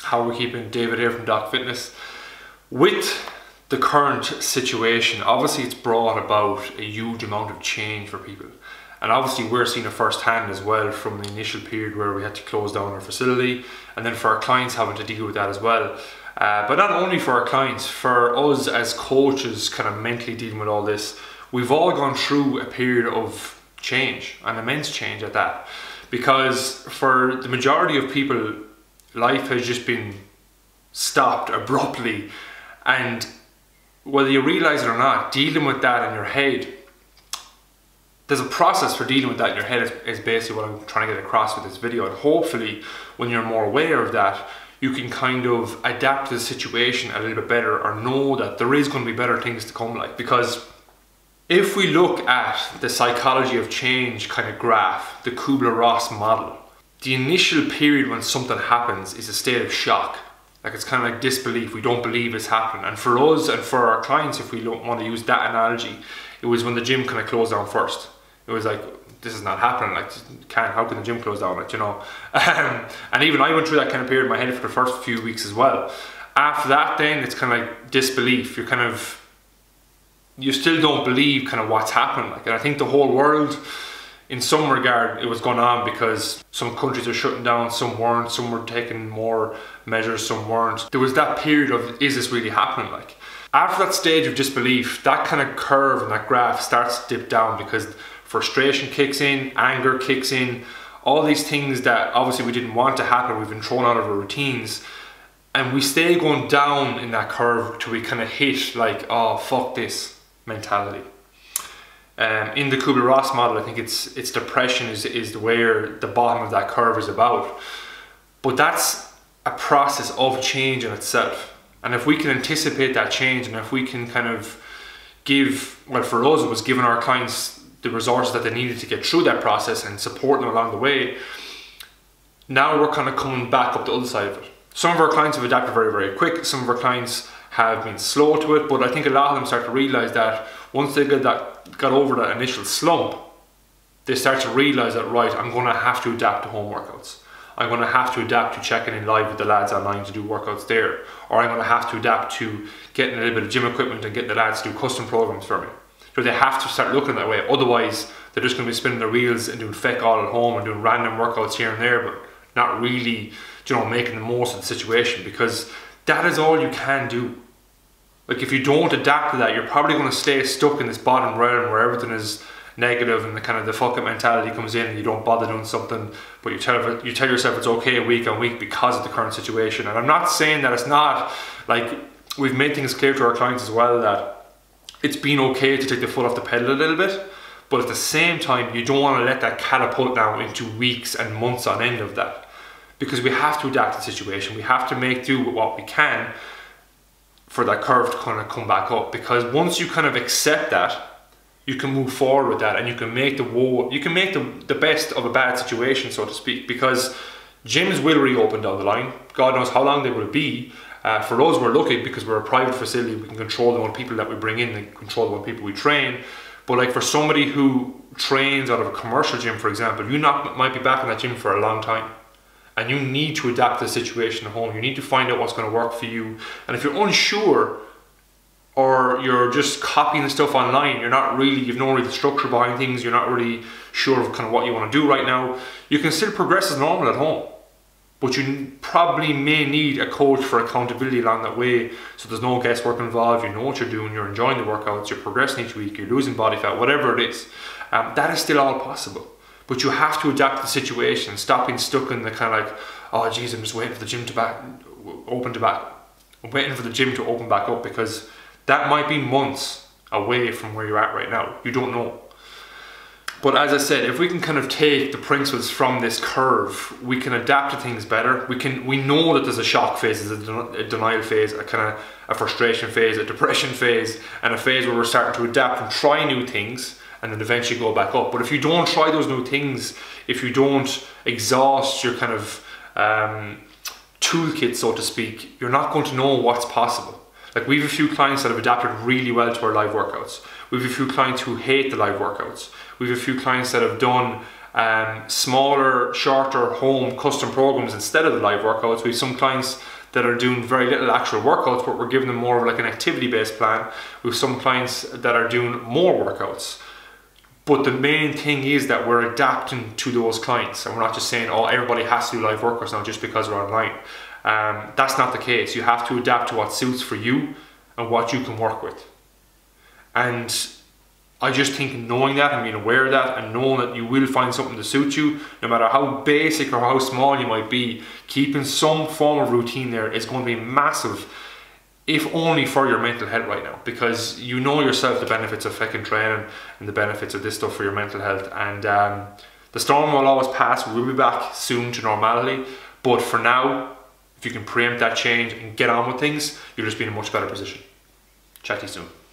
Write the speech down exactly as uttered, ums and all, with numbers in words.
How we're keeping. David here from Doc Fitness. With the current situation, obviously it's brought about a huge amount of change for people. And obviously we're seeing it firsthand as well from the initial period where we had to close down our facility, and then for our clients having to deal with that as well. Uh, but not only for our clients, for us as coaches kind of mentally dealing with all this, we've all gone through a period of change, an immense change at that. Because for the majority of people, life has just been stopped abruptly, and whether you realize it or not, dealing with that in your head, there's a process for dealing with that in your head is, is basically what I'm trying to get across with this video. And hopefully when you're more aware of that, you can kind of adapt to the situation a little bit better, or know that there is going to be better things to come. Like, because if we look at the psychology of change kind of graph, the Kubler-Ross model, the initial period when something happens is a state of shock. Like, it's kind of like disbelief. We don't believe it's happening. And for us and for our clients, if we don't want to use that analogy, it was when the gym kind of closed down first. It was like, this is not happening. Like, can't, how can the gym close down? Like, you know. Um, and even I went through that kind of period in my head for the first few weeks as well. After that, then it's kind of like disbelief. You're kind of, you still don't believe kind of what's happening. Like, and I think the whole world, in some regard, it was going on because some countries are shutting down, some weren't, some were taking more measures, some weren't. There was that period of, is this really happening? Like, after that stage of disbelief, that kind of curve and that graph starts to dip down, because frustration kicks in, anger kicks in, all these things that obviously we didn't want to happen, we've been thrown out of our routines, and we stay going down in that curve till we kind of hit like, oh, fuck this mentality. Um, in the Kubler-Ross model, I think it's it's depression is, is where the bottom of that curve is about. But that's a process of change in itself. And if we can anticipate that change, and if we can kind of give, well, for us it was giving our clients the resources that they needed to get through that process and support them along the way, now we're kind of coming back up the other side of it. Some of our clients have adapted very, very quick. Some of our clients have been slow to it, but I think a lot of them start to realize that once they get that got over that initial slump, they start to realize that, right, I'm going to have to adapt to home workouts. I'm going to have to adapt to checking in live with the lads online to do workouts there, or I'm going to have to adapt to getting a little bit of gym equipment and getting the lads to do custom programs for me. So they have to start looking that way. Otherwise, they're just going to be spinning their wheels and doing feck all at home and doing random workouts here and there, but not really, you know, making the most of the situation, because that is all you can do. Like, if you don't adapt to that, you're probably going to stay stuck in this bottom realm where everything is negative and the kind of the fuck it mentality comes in, and you don't bother doing something, but you tell you tell yourself it's okay week on week because of the current situation. And I'm not saying that it's not, like, we've made things clear to our clients as well that it's been okay to take the foot off the pedal a little bit, but at the same time, you don't want to let that catapult now into weeks and months on end of that, because we have to adapt to the situation. We have to make do with what we can for that curve to kind of come back up, because once you kind of accept that, you can move forward with that, and you can make the woe, you can make the, the best of a bad situation, so to speak, because gyms will reopen down the line. God knows how long they will be. Uh, for us, we're lucky because we're a private facility. We can control the amount of people that we bring in and control the amount of people we train. But like, for somebody who trains out of a commercial gym, for example, you not, might be back in that gym for a long time, and you need to adapt to the situation at home. You need to find out what's going to work for you. And if you're unsure, or you're just copying stuff online, you're not really, you've no real structure behind things, you're not really sure of kind of what you want to do right now, you can still progress as normal at home. But you probably may need a coach for accountability along that way, so there's no guesswork involved. You know what you're doing, you're enjoying the workouts, you're progressing each week, you're losing body fat, whatever it is. Um, that is still all possible. But you have to adapt to the situation, stop being stuck in the kind of like, oh geez, I'm just waiting for the gym to back, open to back, I'm waiting for the gym to open back up, because that might be months away from where you're at right now. You don't know. But as I said, if we can kind of take the principles from this curve, we can adapt to things better. We can, we know that there's a shock phase, there's a, a denial phase, a kind of a frustration phase, a depression phase, and a phase where we're starting to adapt and try new things, and then eventually go back up. But if you don't try those new things, if you don't exhaust your kind of um, toolkit, so to speak, you're not going to know what's possible. Like, we have a few clients that have adapted really well to our live workouts. We have a few clients who hate the live workouts. We have a few clients that have done um, smaller, shorter home custom programs instead of the live workouts. We have some clients that are doing very little actual workouts, but we're giving them more of like an activity-based plan. We have some clients that are doing more workouts. But the main thing is that we're adapting to those clients, and we're not just saying, oh, everybody has to do live workouts now just because we're online. Um, that's not the case. You have to adapt to what suits for you and what you can work with. And I just think knowing that and being aware of that and knowing that you will find something to suit you, no matter how basic or how small you might be, keeping some form of routine there is going to be massive, if only for your mental health right now, because you know yourself the benefits of fucking training and the benefits of this stuff for your mental health. And um, the storm will always pass. We'll be back soon to normality, but for now, if you can preempt that change and get on with things, you'll just be in a much better position. Chat to you soon.